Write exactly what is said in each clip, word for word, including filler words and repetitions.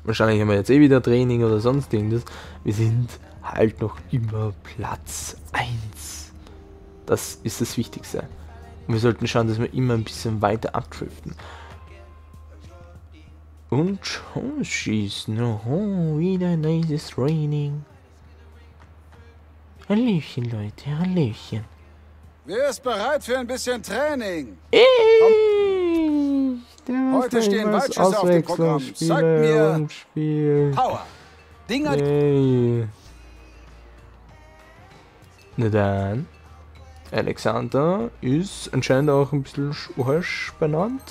Wahrscheinlich haben wir jetzt eh wieder Training oder sonst irgendwas. Wir sind halt noch immer Platz eins. Das ist das Wichtigste. Und wir sollten schauen, dass wir immer ein bisschen weiter abdriften. Und schon schießen. Oh, wieder ein nices Training. Hallöchen, Leute, Hallöchen. Wer ist bereit für ein bisschen Training? Ich, Heute stehen Waldschüsse auf dem Programm. Zeig mir und Spiel. Power. Dinger. Hey. Na dann. Alexander ist anscheinend auch ein bisschen Arsch benannt.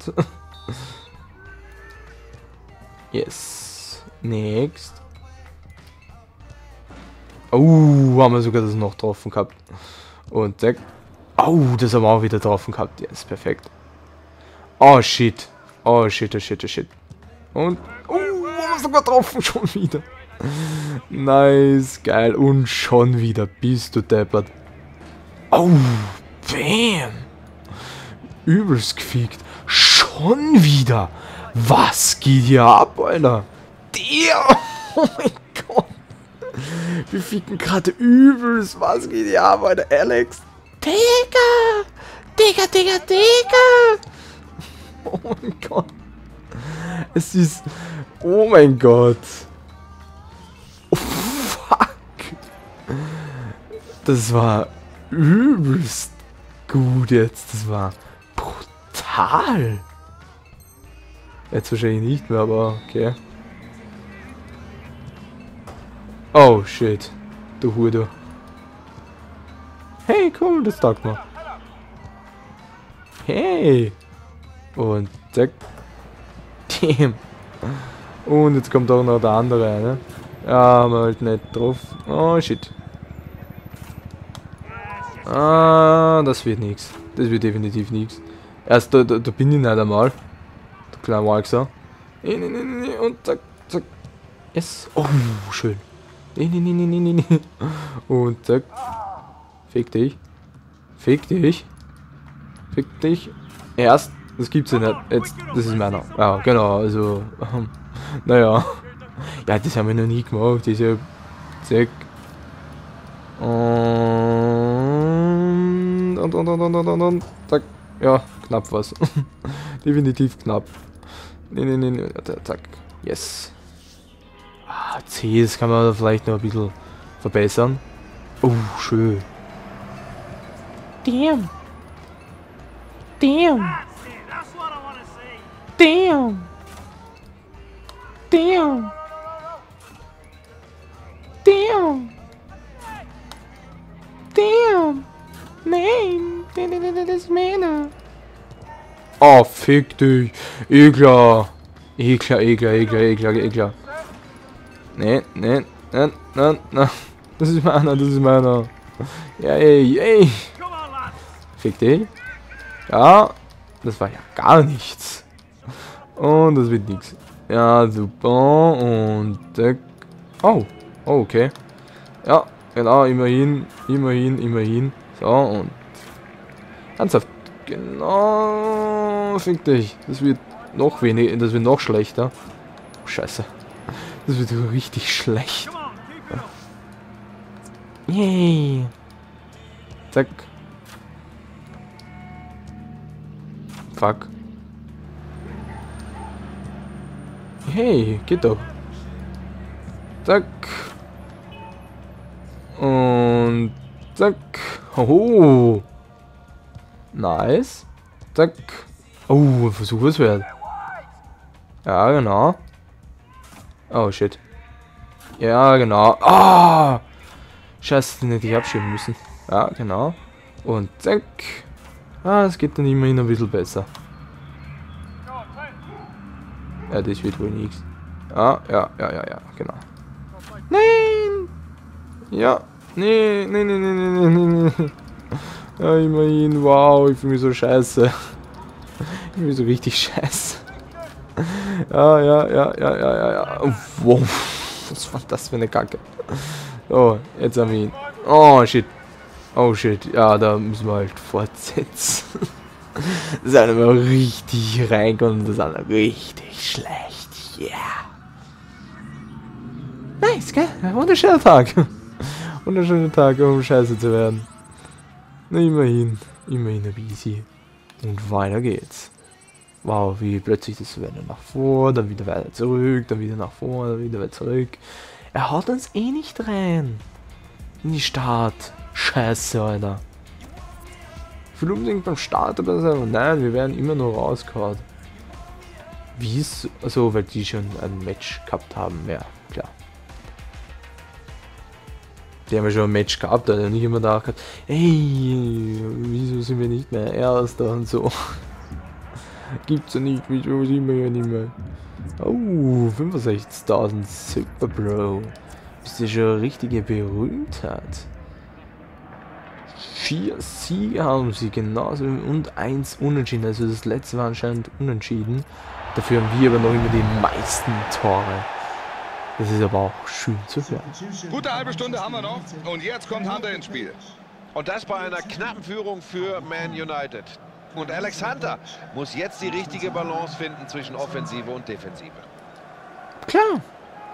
Yes. Next. Oh, haben wir sogar das noch getroffen gehabt. Und zack. Oh, das haben wir auch wieder getroffen gehabt. Yes, perfekt. Oh shit. Oh shit, oh shit, oh shit. Und. Oh, haben wir sogar getroffen schon wieder. Nice, geil. Und schon wieder. Bist du deppert. Oh, bam. Übelst gefickt. Schon wieder. Was geht hier ab, Alter? Der. Oh mein Gott. Wir ficken gerade übelst. Was geht hier ab, Alter? Alex. Digga. Digga, Digga, Digga. Oh mein Gott. Es ist... Oh mein Gott. Oh, fuck. Das war übelst gut jetzt. Das war brutal. Jetzt wahrscheinlich nicht mehr, aber okay. Oh shit. Du Hude. Hey, cool, das taugt mir. Hey. Und zack. Damn. Und jetzt kommt auch noch der andere, ne? Ja, haben wir halt nicht drauf. Oh shit. Ah, das wird nichts. Das wird definitiv nichts. Erst da, da, da bin ich nicht einmal. Der kleine Walkser. Nee, nee, nee, nee, und zack, zack. Yes. Oh, schön. Nee, nee, nee, nee, nee, nee. Und zack. Fick dich. Fick dich. Fick dich. Erst. Das gibt's ja nicht. Jetzt, das ist meiner. Ja, genau, also. Ähm, naja. Ja, das haben wir noch nie gemacht. Diese. Zack. Und. Und, und, und, und, und, und. Zack. Ja, knapp was. Definitiv knapp. Nee, nee, nee, nee. Zack. Yes. Ah, C, das kann man vielleicht noch ein bisschen verbessern. Oh, schön. Damn. Damn. Damn. Damn. Damn. Damn. Nein. Das ist meiner. Oh, fick dich. Eklar. Eklar, eklar, eklar, eklar, eklar. Nee, nee, nein, nein, nein. Das ist meiner, das ist meiner. Ja, ey, ey. Fick dich. Ja, das war ja gar nichts. Und das wird nichts. Ja, super. Und zack. Oh, oh, okay. Ja, genau, immerhin, immerhin, immerhin. So, und ernsthaft. Genau. Fick dich. Das wird noch weniger, das wird noch schlechter. Oh, scheiße. Das wird richtig schlecht. Yay. Zack. Fuck. Hey, geht doch. Zack. Und zack. Oh. Nice. Zack. Oh, Versuch was wert. Ja, genau. Oh, shit. Ja, genau. Ah! Scheiße, den hätte ich abschieben müssen. Ja, genau. Und zack. Ah, es geht dann immerhin ein bisschen besser. Ja, das wird wohl nichts. Ja, ja, ja, ja, ja, genau. Nein! Ja. Nee, nee, nee, nee, nee, nee, nee. Ja, immerhin. Wow, ich fühle mich so scheiße. Ich fühle mich so richtig scheiße. Ja, ja, ja, ja, ja, ja, ja. Wow. Was war das für eine Kacke? Oh, jetzt haben wir ihn. Oh, shit. Oh, shit. Ja, da müssen wir halt fortsetzen. Das ist einfach richtig reinkommen. Das ist einfach richtig schlecht. Ja. Yeah. nice, gell? Ein wunderschöner Tag. Wunderschöner Tag, um scheiße zu werden. Na, immerhin. Immerhin ein bisschen. Und weiter geht's. Wow, wie plötzlich das wieder nach vor, dann wieder weiter zurück, dann wieder nach vor, dann wieder weiter zurück. Er haut uns eh nicht rein. In die Start. Scheiße, Alter. Ich will unbedingt beim Start dabei sein, und nein, wir werden immer nur rausgehauen. Wie ist, also weil die schon ein Match gehabt haben, ja, klar. Die haben ja schon ein Match gehabt, da hat er nicht immer da gehabt, hey, wieso sind wir nicht mehr Erster und so. Gibt's ja nicht, wieso sind wir ja nicht mehr. Oh, fünfundsechzigtausend Super Bro. Bist du schon eine richtige Berühmtheit. Vier Siege haben sie genauso und eins unentschieden. Also das letzte war anscheinend unentschieden. Dafür haben wir aber noch immer die meisten Tore. Das ist aber auch schön zu hören. Gute halbe Stunde haben wir noch und jetzt kommt Hunter ins Spiel. Und das bei einer knappen Führung für Man United. Und Alex Hunter muss jetzt die richtige Balance finden zwischen Offensive und Defensive. Klar.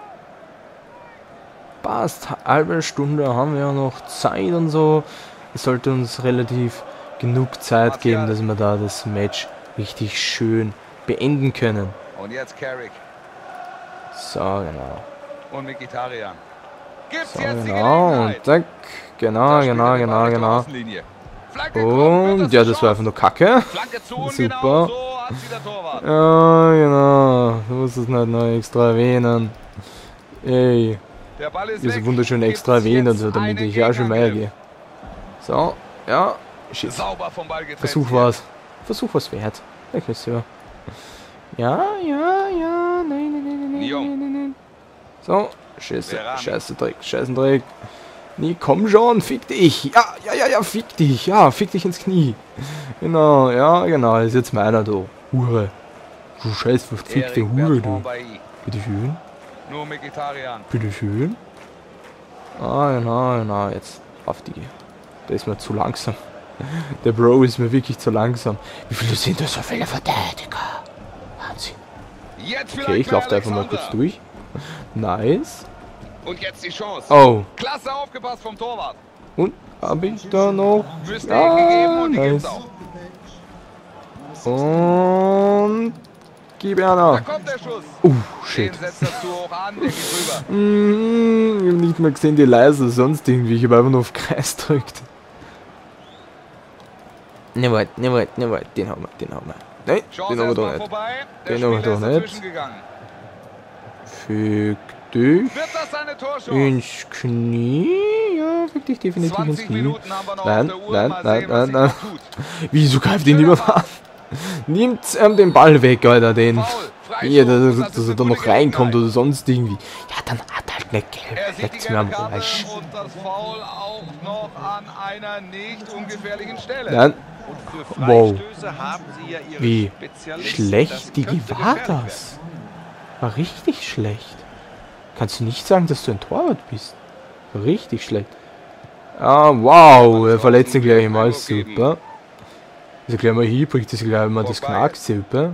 Passt, halbe Stunde haben wir ja noch Zeit und so. Es sollte uns relativ genug Zeit geben, dass wir da das Match richtig schön beenden können. Und jetzt Carrick. So, genau. Und Mkhitaryan. Gibt's So, jetzt die genau. Und Gelegenheit? zack. Genau, genau, genau, genau. Und ja, das war einfach nur Kacke. Super. Ja, genau. Du musst es nicht noch extra erwähnen. Ey. Diese wunderschöne extra erwähnen, also, damit ich ja schon mehr gehe. So, ja. Shit. Versuch was. Versuch was wert. Ich weiß ja. Ja, ja, ja. Nein, nein, nein, nein, nein, nein, nein. So. Scheiße. Scheiße Dreck. Scheiße Dreck. Nee, komm schon. Fick dich. Ja, ja, ja, ja. Fick dich. Ja, fick dich ins Knie. Genau, ja, genau. Das ist jetzt meiner, du. Hure. Du scheiß verfickte Hure, du. Bitteschön. Nur Mkhitaryan. Bitteschön. Ah, genau, genau. Jetzt auf die. Der ist mir zu langsam. Der Bro ist mir wirklich zu langsam. Wie viele sind das? So viele Verteidiger. Wahnsinn. Okay, ich laufe da einfach mal kurz durch. Nice. Und jetzt die Chance. Oh. Klasse aufgepasst vom Torwart. Und habe ich da noch? Müsste ah, gegeben und die nice. gibt's auch. Und gib er noch. Da kommt der Schuss. Uh, shit. Den setzt er zu hoch an, der geht rüber. Mm, ich habe nicht mal gesehen, die leise sonst irgendwie. Ich habe einfach nur auf Kreis gedrückt. Ne, warte, ne, warte, ne, warte. Den haben wir, den haben wir. Nein, Chance den haben wir doch nicht. Vorbei. Den haben wir doch nicht. Fick dich. Wird das eine Torchance? Ins Knie. Ja, fick dich definitiv ins Knie. Minuten haben wir noch Nein, auf der Uhr. nein, Mal nein, sehen, nein, was nein. sich noch tut. Wieso greift ihn nicht mehr an? Nimmt ähm, den Ball weg, Alter, den. Hier, dass, dass er da noch reinkommt oder sonst irgendwie. Ja, dann hat halt nicht gelb. Leckt's mir am Arsch. Und das Foul auch noch an einer nicht ungefährlichen Stelle. Nein. Wow. Haben sie ja ihre Wie Spezialisten. schlecht, Digi, könnte war gefährlich das? War richtig schlecht. Kannst du nicht sagen, dass du ein Torwart bist? War richtig schlecht. Ah, wow, er verletzt ihn gleich mal, super. Also gleich mal hier, bricht das gleich mal das Knack, super.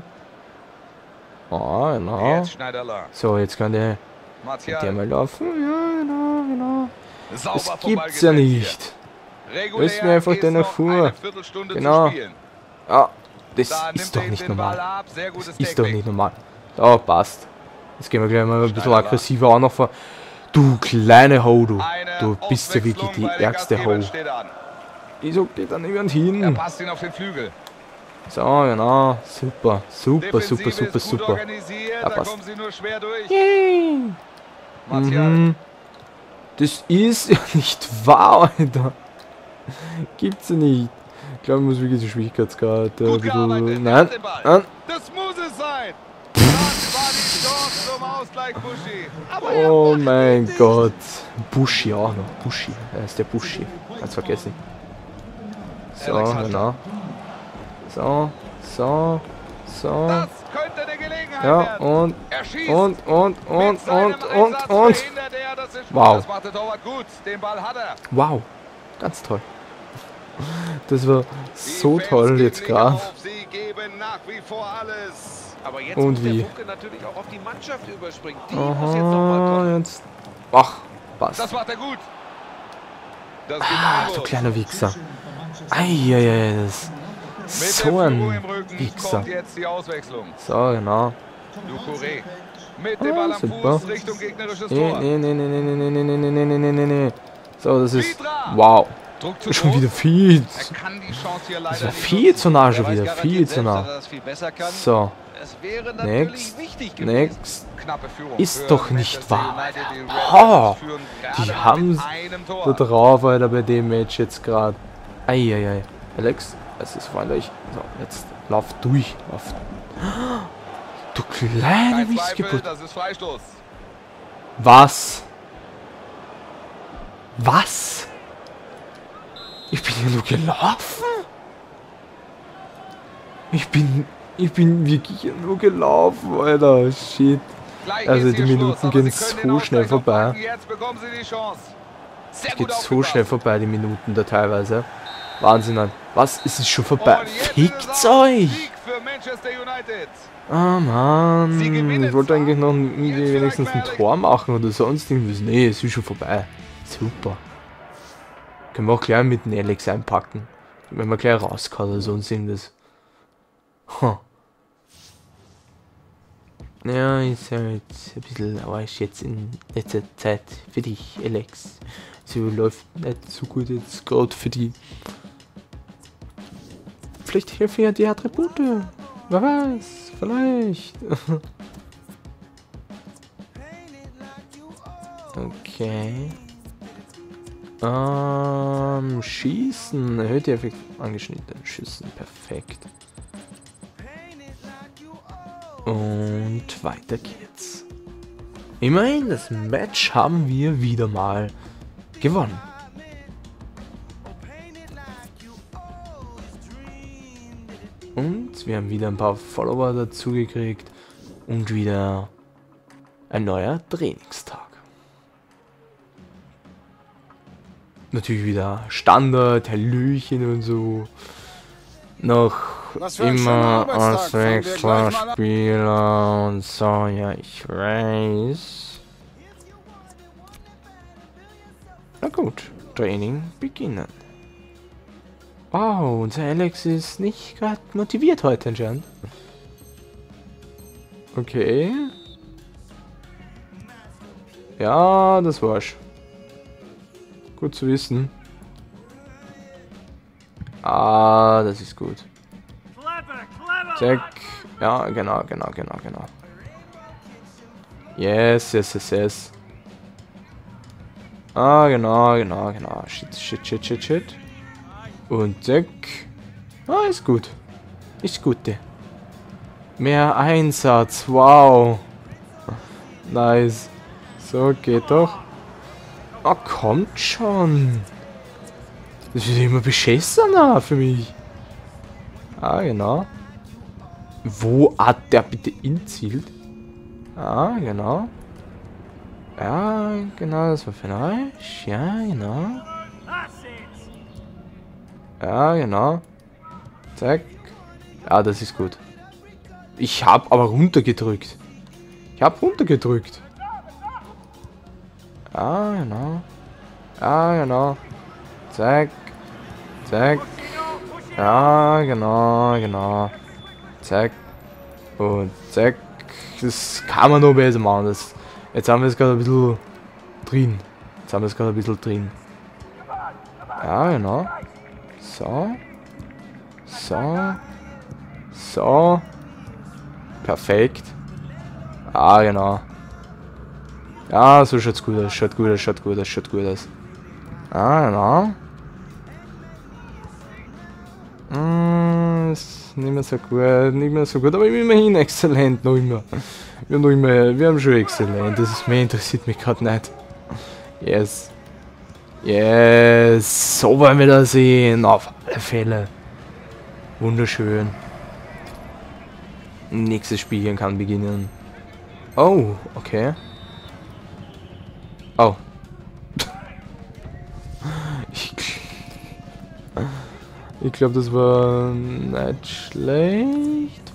Ah, genau. Jetzt Schneiderler. So, jetzt kann der, Martial. der mal laufen. Ja, genau, genau. Sauber Das vom Ball gibt's ja getrennt nicht. hier. Regulär Lass mir einfach ist den noch Erfuhr. eine Viertelstunde Genau. zu spielen. Ah, das Da nimmt ist er doch ihm nicht den Ball normal. ab. Sehr gutes Das ist doch Technik. nicht normal. Da, passt. Jetzt gehen wir gleich mal ein bisschen Schneiderler. aggressiver auch noch vor. Du kleine Ho, du. Eine Du bist ja wirklich Auswechslung, die weil der ärgste Gastgeber Ho. steht an. Wieso geht da niemand Er hin? passt ihn auf den Flügel. So, genau. Super, super, Defensive super, super, ist gut super. organisiert, Ja, da passt. kommen sie nur schwer durch. Yay. Martial. Mhm. Das ist ja nicht wahr, Alter. Gibt's ja nicht. Ich glaube, ich muss wirklich die Schwierigkeitsgrad. Äh, Gut gearbeitet. Er nein, hat den Ball. nein. Das muss es sein. Das war die Chance zum Ausgleich, Buschi. Aber er Oh macht mein richtig. Gott. Bushi auch noch. Bushi. Er ist der Bushi. Ganz vergessen. So, Alex Hunter. genau. So, so, so. Das könnte eine Gelegenheit Ja, werden. und, Er schießt. und, und, Mit und, seinem und, und, Einsatz und. verhindert er das Spiel. Wow. Das macht der Torwart gut. Den Ball hat er. Wow. Ganz toll. Das war so Die Fans toll geben jetzt nicht gerade. auf. Sie geben nach wie vor alles. Aber jetzt Und muss wie? der Funke natürlich auch auf die Mannschaft überspringen. Die muss jetzt noch mal Aha, kommen. jetzt Ach, passt. Das macht er gut. Das geht Ah, Einwurf. du kleiner Wichser. Eieiei, das Mit ist der so Führung ein im Rücken Wichser. kommt jetzt die Auswechslung. So, genau. Doucouré. Mit dem Ah, Ball am super. Fuß Richtung gegnerisches Nee, Tor. nee, nee, nee, nee, nee, nee, nee, nee, nee, nee, nee, nee. So, das ist... Vidra. Wow. Druck zu Schon groß. wieder viel. Er kann die Chance hier leider Das war nicht viel nutzen. zu nah Er schon weiß wieder. garantiert Viel zu selbst, dass nah. er das viel besser kann. So, Es wäre natürlich next, wichtig gewesen. next. Knappe Führung Ist für doch nicht Manchester wahr. United. Die Red Ha! Devils führen gerade Die mit haben's einem Tor. da drauf, Alter, bei dem Match jetzt gerade. Eieiei. Alex, es ist freundlich. So, jetzt lauf durch. Lauf. Du kleine Kein Zweifel, Missgeburt. das ist Freistoß. Was? Was? Ich bin ja nur gelaufen? Ich bin... Ich bin wirklich nur gelaufen, Alter. Shit. Gleich Also ist die hier Minuten Schluss, aber gehen sie können so den schnell Ausgleich noch vorbei. packen. Jetzt bekommen sie die Chance. Sehr Es geht gut so aufgepasst. schnell vorbei, die Minuten da teilweise. Wahnsinn, Mann. Was? Ist es schon vorbei? Und jetzt Fickt's ist es auch euch! Sieg für Manchester United. Ah, Mann. Sie gewinnen Ich wollte zwar, eigentlich noch irgendwie jetzt vielleicht wenigstens ein mal Alex. Tor machen oder sonst irgendwas. Nee, es ist schon vorbei. Super. Können wir auch gleich mit dem Alex einpacken. Wenn wir gleich rauskommen oder sonst irgendwas. Huh. Ja, ist halt ein bisschen Arsch jetzt in letzter Zeit für dich, Alex. So läuft nicht so gut jetzt gerade für die. Vielleicht helfen ja die Attribute. Wer weiß, vielleicht. Okay. Ähm, Schießen. Erhöht die Effekt angeschnitten. Schießen. Perfekt. Und weiter geht's. Immerhin, das Match haben wir wieder mal gewonnen. Und wir haben wieder ein paar Follower dazu gekriegt. Und wieder ein neuer Trainingstag. Natürlich wieder Standard, Hallöchen und so. Noch Was für ein schöner immer Arbeitstag. Fangen wir gleich mal an. Auswechselspieler und so, ja, ich weiß. Na gut, Training beginnen. Wow, unser Alex ist nicht gerade motiviert heute anscheinend. Okay. Ja, das war's. Gut zu wissen. Ah, das ist gut. Check. Ja, genau, genau, genau, genau. Yes, yes, yes, yes. Ah, genau, genau, genau. Shit, shit, shit, shit, shit. Und check. Ah, ist gut. Ist gut. Mehr Einsatz. Wow. Nice. So, geht doch. Ah, kommt schon. Das wird immer beschissener für mich. Ah, genau. Wo hat der bitte inzielt? Ah, genau. Ja, genau, das war für euch. Ja, genau. Ja, genau. Zack. Ja, das ist gut. Ich habe aber runtergedrückt. Ich habe runtergedrückt. Ja, genau. Ja, genau. Zack. Zack. Ja, genau, genau. Zack. Und zack. Das kann man noch besser machen. Das, jetzt haben wir es gerade ein bisschen drin. Jetzt haben wir es gerade ein bisschen drin. Ja, genau. So. So. So. Perfekt. Ah, genau. Ja, so schaut's gut aus. Schaut gut aus, schaut gut aus, schaut gut aus. Ah, genau. Mm, ist nicht mehr so gut, nicht mehr so gut, aber immerhin exzellent, noch immer. Wir haben noch immer, wir haben schon exzellent, das ist, mehr interessiert mich gerade nicht. Yes. Yes, so wollen wir das sehen, auf alle Fälle. Wunderschön. Nächstes Spielchen kann beginnen. Oh, okay. Oh. Ich, ich glaube, das war nicht schlecht.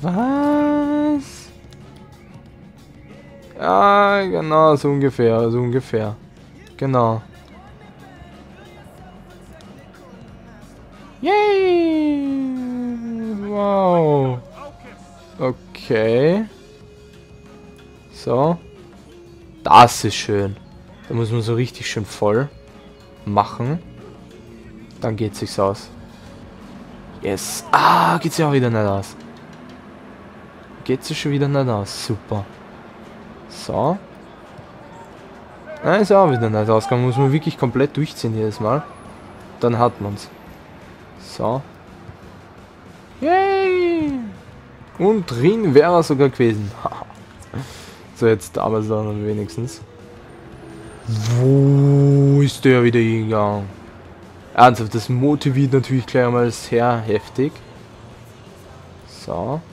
Was? Ja, genau, so ungefähr, so ungefähr. Genau. Yay! Wow. Okay. So. Das ist schön. Da muss man so richtig schön voll machen. Dann geht es sich aus. Yes. Ah, geht's ja auch wieder nicht aus. Geht sich schon wieder nicht aus. Super. So. Nein, ist auch wieder nicht ausgegangen. Muss man wirklich komplett durchziehen jedes Mal. Dann hat man's. So. Yay! Und drin wäre er sogar gewesen. So, jetzt damals dann wenigstens. Wo ist der wieder hingegangen? Ernsthaft, das motiviert natürlich gleich einmal sehr heftig. So.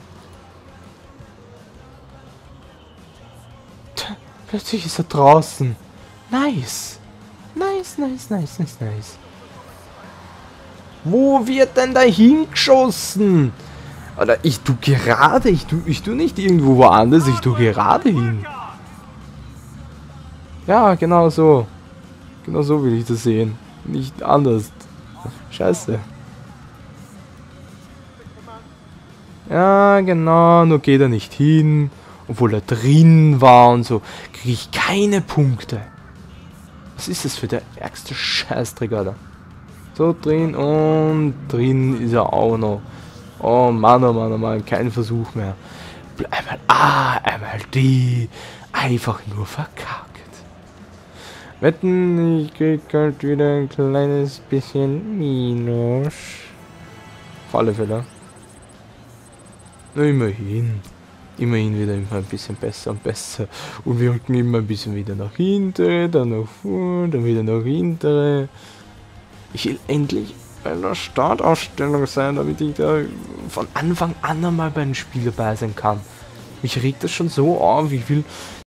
Tja, plötzlich ist er draußen. Nice. Nice, nice, nice, nice, nice. Wo wird denn da hingeschossen? Oder ich tu gerade, ich tu, ich tu nicht irgendwo woanders, ich tu gerade hin. Ja, genau so. Genau so will ich das sehen. Nicht anders. Scheiße. Ja, genau, nur geht er nicht hin. Obwohl er drin war und so. Kriege ich keine Punkte. Was ist das für der ärgste Scheißdreck, Alter? So, drin und drin ist er auch noch. Oh Mann, oh Mann, oh Mann, kein Versuch mehr. Einmal A, einmal D. Einfach nur verkackt. Wetten, ich krieg halt wieder ein kleines bisschen Minus. Auf alle Fälle. Na, immerhin. Immerhin wieder immer ein bisschen besser und besser. Und wir rücken immer ein bisschen wieder nach hinten, dann nach vorne, dann wieder nach hinten. Ich will endlich bei der Startausstellung sein, damit ich da von Anfang an einmal bei den Spiel dabei sein kann. Mich regt das schon so auf, ich will